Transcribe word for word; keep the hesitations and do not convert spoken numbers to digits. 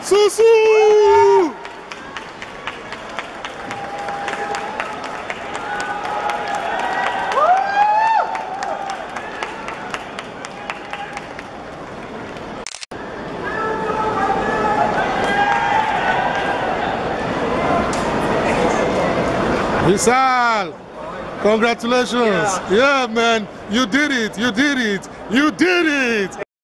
Susu! Isal, congratulations. Yeah. Yeah, man, you did it, you did it, you did it.